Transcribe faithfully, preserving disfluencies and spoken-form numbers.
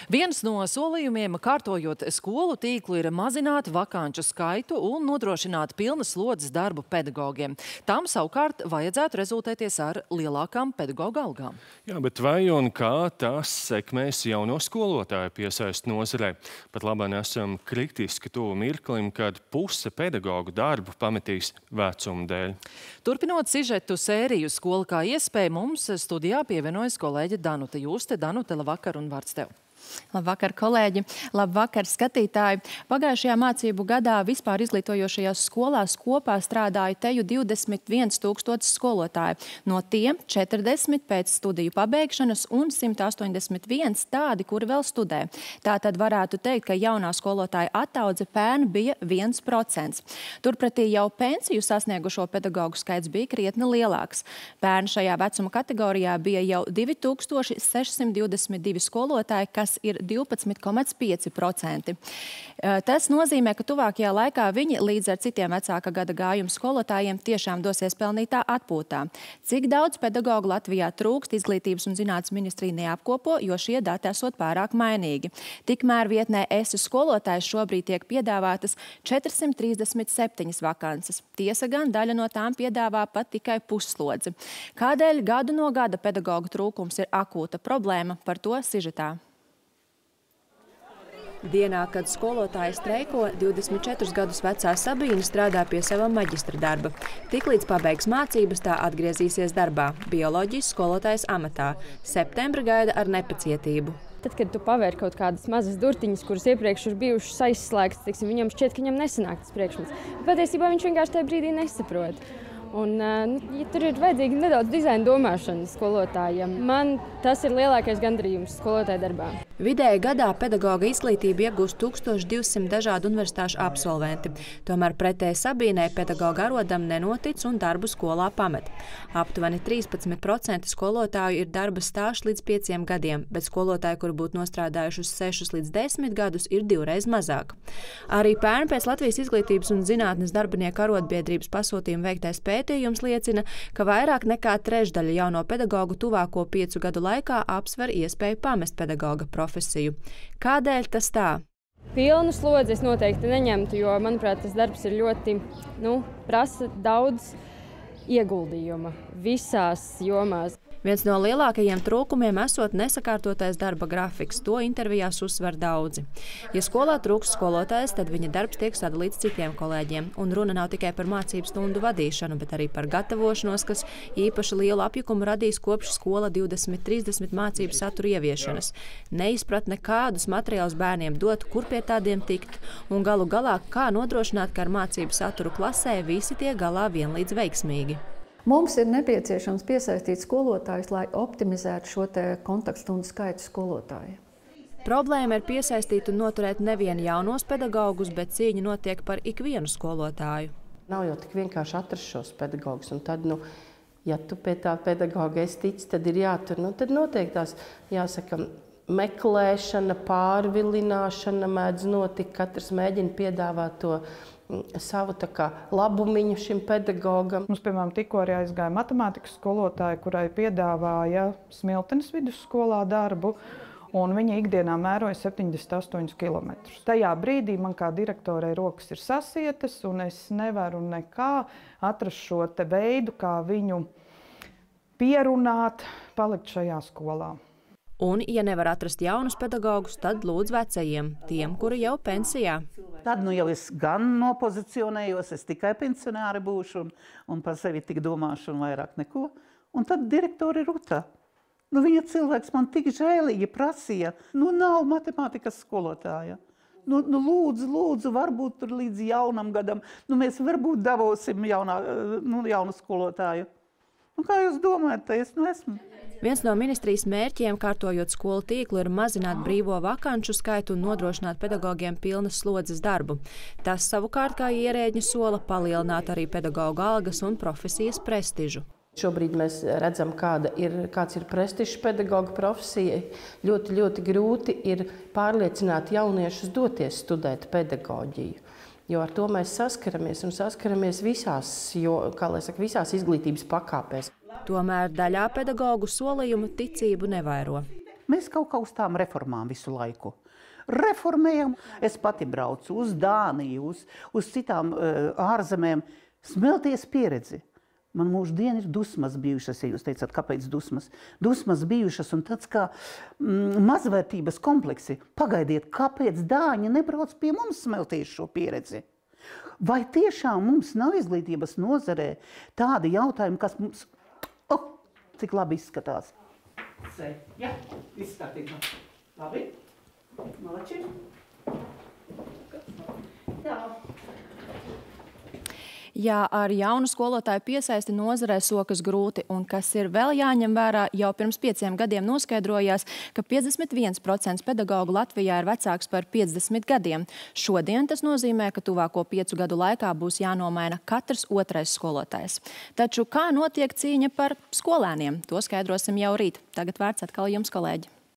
Viens no solījumiem, kārtojot skolu tīklu, ir mazināt vakanču skaitu un nodrošināt pilnas slodzes darbu pedagogiem. Tam savukārt vajadzētu rezultēties ar lielākām pedagoga algām. Jā, bet vai un kā tas sekmēs jauno skolotāju piesaist nozarē? Pat labāk esam kritiski tuvu mirklim, kad puse pedagogu darbu pametīs vecuma dēļ. Turpinot sižetu sēriju Skola kā iespēja, mums studijā pievienojas kolēģe Danuta Juste. Danuta, labvakar un vārds tev. Labvakar, kolēģi! Labvakar, skatītāji! Pagājušajā mācību gadā vispār izglītojošajās skolās kopā strādāja teju divdesmit viens tūkstotis skolotāju. No tiem četrdesmit pēc studiju pabeigšanas un simt astoņdesmit viens tādi, kuri vēl studē. Tātad varētu teikt, ka jaunā skolotāja ataudze pērn bija viens procents. Turpretī jau pensiju sasniegušo pedagogu skaits bija krietni lielāks. Pērn šajā vecuma kategorijā bija jau divi tūkstoši sešsimt divdesmit divi skolotāji, kas ir divpadsmit komats pieci procenti. Tas nozīmē, ka tuvākajā laikā viņi līdz ar citiem vecāka gada gājuma skolotājiem tiešām dosies pelnītā atpūtā. Cik daudz pedagogu Latvijā trūkst, Izglītības un zinātnes ministrija neapkopo, jo šie dati esot pārāk mainīgi. Tikmēr vietnē Esi skolotājs šobrīd tiek piedāvātas četrsimt trīsdesmit septiņas vakances. Tiesa gan, daļa no tām piedāvā pat tikai pusslodzi. Kādēļ gadu no gada pedagogu trūkums ir akūta problēma, par to sižetā. Dienā, kad skolotāja streiko, divdesmit četrus gadus vecā Sabīne strādā pie sava maģistra darba. Tiklīdz pabeigs mācības, tā atgriezīsies darbā, bioloģijas skolotājas amatā. Septembra gaida ar nepacietību. Tad, kad tu pavēri kaut kādas mazas durtiņas, kuras iepriekš ir bijušas aizslēgtas, tiksim, viņam šķiet, ka viņam nesanāk tas priekšmets. Patiesībā viņš vienkārši tajā brīdī nesaprot. Un, ja tur ir vajadzīga nedaudz dizaina domāšana skolotājiem. Man tas ir lielākais gandarījums skolotāja darbā. Vidēji gadā pedagoga izglītību iegūst tūkstoš divsimt dažādu universitāšu absolventi. Tomēr pretēji Sabīnei pedagoga arodam nenotic un darbu skolā pamet. Aptuveni trīspadsmit procenti skolotāju ir darba stāžs līdz pieciem gadiem, bet skolotāji, kuri būtu nostrādājuši uz sešus līdz desmit gadus, ir divreiz mazāk. Arī pērn pēc Latvijas Izglītības un zinātnes darbinieku arotbiedrības pasūtījuma veiktais pēc Pētījums liecina, ka vairāk nekā trešdaļa jauno pedagogu tuvāko piecu gadu laikā apsver iespēju pamest pedagoga profesiju. Kādēļ tas tā? Pilnu slodzi es noteikti neņemtu, jo, manuprāt, tas darbs ir ļoti, nu, prasa daudz ieguldījuma visās jomās. Viens no lielākajiem trūkumiem esot nesakārtotais darba grafiks. To intervijās uzsver daudzi. Ja skolā trūkst skolotājs, tad viņa darbs tiek sadalīts citiem kolēģiem. Un runa nav tikai par mācību stundu vadīšanu, bet arī par gatavošanos, kas īpaši lielu apjukumu radīs kopš skola divdesmit trīsdesmit mācību satura ieviešanas. Neizpratne, kādus materiālus bērniem dot, kur pie tādiem tikt. Un galu galā, kā nodrošināt, ka ar mācību saturu klasē visi tiek galā vienlīdz veiksmīgi. Mums ir nepieciešams piesaistīt skolotājus, lai optimizētu šo te kontaktstundu skaitu skolotāju. Problēma ir piesaistīt un noturēt nevienu jaunos pedagogus, bet cīņa notiek par ikvienu skolotāju. Nav jau tik vienkārši atrast šos pedagogus, un tad, nu, ja tu pie tā pedagoga esi ticis, tad ir jātur, nu, tad notiek tās, jāsaka, meklēšana, pārvilināšana mēdz notikt, katrs mēģina piedāvāt to savu tā kā labumiņu šim pedagogam. Mums, piemēram, tikko arī aizgāja matemātikas skolotāja, kurai piedāvāja Smiltenes vidusskolā darbu, un viņa ikdienā mēroja septiņdesmit astoņus kilometrus. Tajā brīdī man kā direktorai rokas ir sasietas, un es nevaru nekā atrast šo te veidu, kā viņu pierunāt, palikt šajā skolā. Un, ja nevar atrast jaunus pedagogus, tad lūdz vecajiem, tiem, kuri jau pensijā. Tad nu jau es gan nopozicionējos, es tikai pensionāri būšu un, un par sevi tik domāšu un vairāk neko. Un tad direktori Ruta. Nu, viņa cilvēks man tik žēlīgi prasīja, nu nav matemātikas skolotāja. Nu, nu lūdzu, lūdzu, varbūt tur līdz jaunam gadam, nu mēs varbūt davosim jaunā, nu, jaunu skolotāju. Un kā jūs domājat, tā es nu esmu? Viens no ministrijas mērķiem, kārtojot skolu tīklu, ir mazināt brīvo vakanču skaitu un nodrošināt pedagogiem pilnas slodzes darbu. Tas savukārt, kā ierēģi sola, palielināt arī pedagogu algas un profesijas prestižu. Šobrīd mēs redzam, kāda ir, kāds ir prestižs pedagoga profesija. Ļoti, ļoti grūti ir pārliecināt jauniešus doties studēt pedagoģiju. Jo ar to mēs saskaramies un saskaramies visās, jo, kā lai saka, visās izglītības pakāpēs. Tomēr daļā pedagogu solījumu ticību nevairo. Mēs kaut kā uz tām reformām visu laiku. Reformējam. Es pati braucu uz Dāniju, uz, uz citām uh, ārzemēm. Smelties pieredzi. Man mūžu diena ir dusmas bijušas, ja jūs teicat, kāpēc dusmas? Dusmas bijušas un tāds kā mm, mazvērtības kompleksi. Pagaidiet, kāpēc Dāņi nebrauc pie mums smelties šo pieredzi? Vai tiešām mums nav izglītības nozarē tādi jautājumi, kas mums... Oh, cik labi izskatās. Se, jā, izskatībā. Labi? Malači. Jā. Jā, ar jaunu skolotāju piesaisti nozarē sokas grūti, un kas ir vēl jāņem vērā, jau pirms pieciem gadiem noskaidrojās, ka piecdesmit viens procents pedagogu Latvijā ir vecāks par piecdesmit gadiem. Šodien tas nozīmē, ka tuvāko piecu gadu laikā būs jānomaina katrs otrais skolotājs. Taču kā notiek cīņa par skolēniem? To skaidrosim jau rīt. Tagad vārds atkal jums, kolēģi.